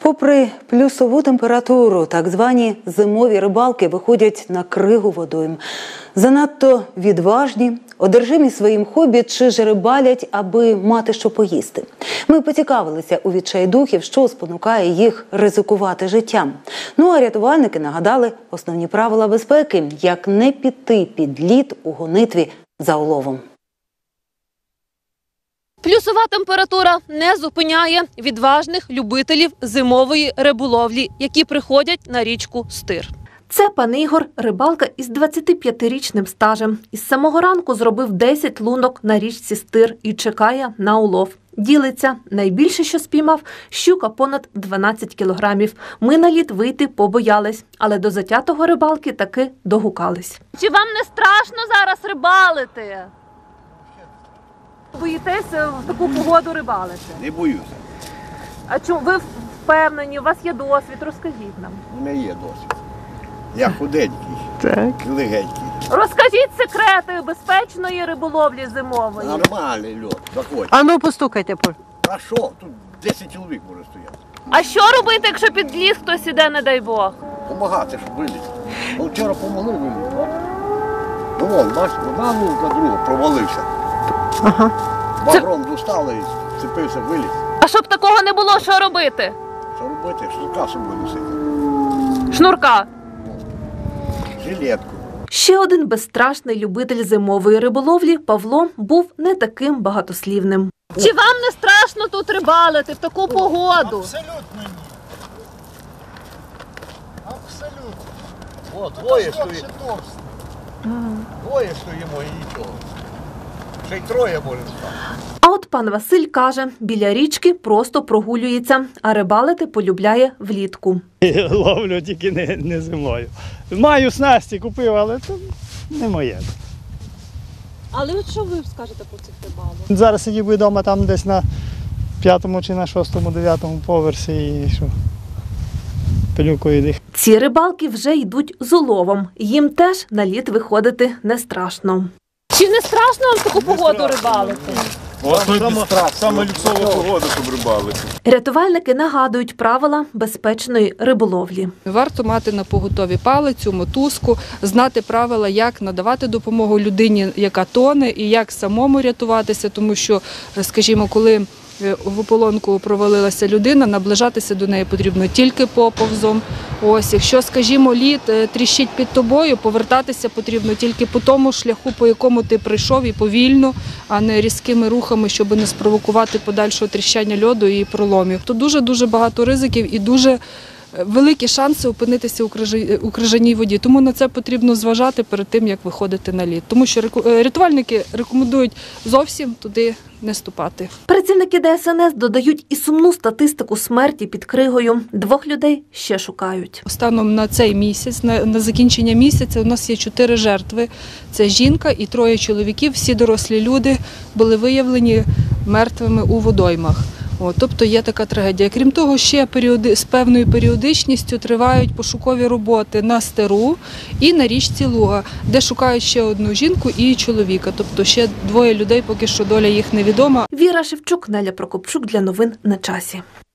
Попри плюсову температуру, так звані зимові рибалки виходять на кригу водойм. Занадто відважні, одержимі своїм хобі чи ж рибалять, аби мати що поїсти. Ми поцікавилися у відчайдухів, що спонукає їх ризикувати життям. Ну а рятувальники нагадали основні правила безпеки, як не піти під лід у гонитві за уловом. Плюсова температура не зупиняє відважних любителів зимової риболовлі, які приходять на річку Стир. Це пан Ігор, рибалка із 25-річним стажем. Із самого ранку зробив 10 лунок на річці Стир і чекає на улов. Ділиться. Найбільше, що спіймав – щука понад 12 кілограмів. Ми на лід вийти побоялись, але до затятого рибалки таки догукались. Чи вам не страшно зараз рибалити? Боїтеся в таку погоду рибалити? Не боюся. А чому ви впевнені? У вас є досвід? Розкажіть нам. У мене є досвід. Я худенький, легенький. Розкажіть секрети безпечної риболовлі зимової. Нормальний льот, заходь. А ну постукайте. А що? Тут 10 чоловік може стояти. А що робити, якщо під ліс хтось іде, не дай Бог? Помагати, щоб вилізти. Ну, вчора помогли вилізти. Ну вон, бачиш, одна лунка, друга провалився. Ага. Багром достали і вцепився, виліз. А щоб такого не було, що робити? Що робити? Шнурка з собою носити. Шнурка. Жилетку. Ще один безстрашний любитель зимової риболовлі Павло був не таким багатослівним. Чи вам не страшно тут рибалити в таку погоду? Абсолютно ні. Абсолютно. О, двоє стоїть. Ще товсто. Двоє стоїмо і нічого. Ще й троє може стати. А от пан Василь каже, біля річки просто прогулюється, а рибалити полюбляє влітку. Ловлю тільки не зимою. Маю снасті, купив, але це не моє. Але от що ви скажете про цих рибалок? Зараз сидів би вдома там десь на 5-му чи на 6-му, 9-му поверсі і що, пилюкою їх. Ці рибалки вже йдуть з уловом. Їм теж на лід виходити не страшно. Чи не страшно вам в таку погоду рибалити? Саме люксова погода, щоб рибалити. Рятувальники нагадують правила безпечної риболовлі. Варто мати на поготові палицю, мотузку, знати правила, як надавати допомогу людині, яка тоне, і як самому рятуватися, тому що, скажімо, коли в ополонку провалилася людина, наближатися до неї потрібно тільки поповзом. Ось, якщо, скажімо, лід тріщить під тобою, повертатися потрібно тільки по тому шляху, по якому ти прийшов, і повільно, а не різкими рухами, щоб не спровокувати подальшого тріщання льоду і проломів. Тут дуже багато ризиків і дуже великі шанси опинитися у крижаній воді. Тому на це потрібно зважати перед тим, як виходити на лід. Тому що рятувальники рекомендують зовсім туди не ступати. Працівники ДСНС додають і сумну статистику смерті під кригою. 2 людей ще шукають. Станом на цей місяць, на закінчення місяця, у нас є 4 жертви. Це жінка і 3 чоловіків. Всі дорослі люди були виявлені мертвими у водоймах. Тобто є така трагедія. Крім того, ще з певною періодичністю тривають пошукові роботи на Стиру і на річці Луга, де шукають ще одну жінку і чоловіка. Тобто ще 2 людей, поки що доля їх невідома. Віра Шевчук, Неля Прокопчук для новин на часі.